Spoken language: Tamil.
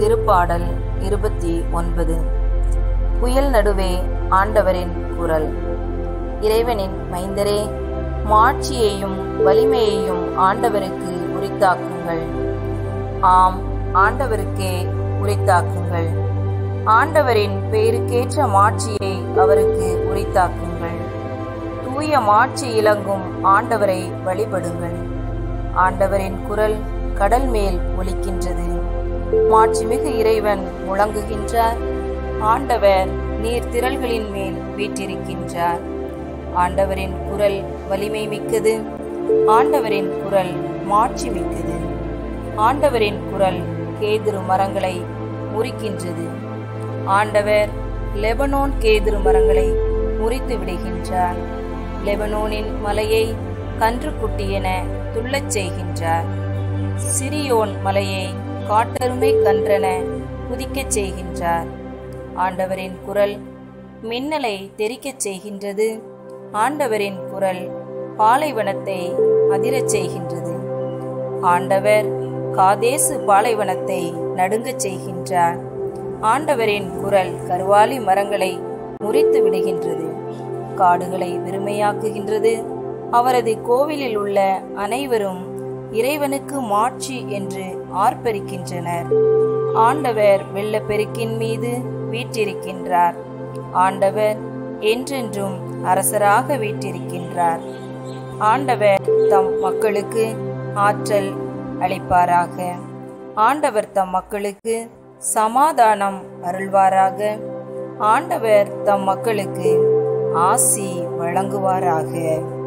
திருப்பாடல் 29. புயல் நடுவே ஆண்டவரின் குரல். இறைவனின் மைந்தரே, மாட்சியையும் வலிமையையும் ஆண்டவருக்கு உரித்தாக்குங்கள். ஆம், ஆண்டவருக்கே உரித்தாக்குங்கள். ஆண்டவரின் பெயருக்கேற்ற மாட்சியை அவருக்கு உரித்தாக்குங்கள். தூய மாட்சி இலங்கும் ஆண்டவரை வழிபடுங்கள். ஆண்டவரின் குரல் கடல் மேல் ஒலிக்கின்றது. மாட்சிமிகு இறைவன் முழங்குகின்றார். ஆண்டவர் நீர்த்திரள்களின் மேல் வீற்றிருக்கின்றார். ஆண்டவரின் குரல் வலிமை மிக்கது. ஆண்டவரின் குரல் மாட்சி மிக்கது. ஆண்டவரின் குரல் கேதுரு மரங்களை முறிக்கின்றது. ஆண்டவர் லெபனோன் கேதுரு மரங்களை முறித்து விடுகின்றார். லெபனோனின் மலையை கன்றுக்குட்டி என துள்ளச் செய்கின்றார். சிரியோன் மலையை காட்டெருமை கன்றென குதிக்கச் செய்கின்றார். ஆண்டவரின் குரல் மின்னலை தெறிக்கச் செய்கின்றது. ஆண்டவரின் குரல் பாலைவனத்தை அதிரச் செய்கின்றது. ஆண்டவர் காதேசு பாலைவனத்தை நடுங்கச் செய்கின்றார். ஆண்டவரின் குரல் கருவாலி மரங்களை முறித்து விடுகின்றது. காடுகளை வெறுமையாக்குகின்றது. அவரது கோவிலில் உள்ள அனைவரும் இறைவனுக்கு மாட்சி என்று ஆர்ப்பரிக்கின்றனர். ஆண்டவர் வெள்ளப்பெருக்கின் மீது வீற்றிருக்கின்றார். ஆண்டவர் என்றென்றும் அரசராக வீற்றிருக்கின்றார். ஆண்டவர் தம் மக்களுக்கு ஆற்றல் அளிப்பாராக. ஆண்டவர் தம் மக்களுக்கு சமாதானம் அருள்வாராக. ஆண்டவர் தம் மக்களுக்கு ஆசி வழங்குவாராக.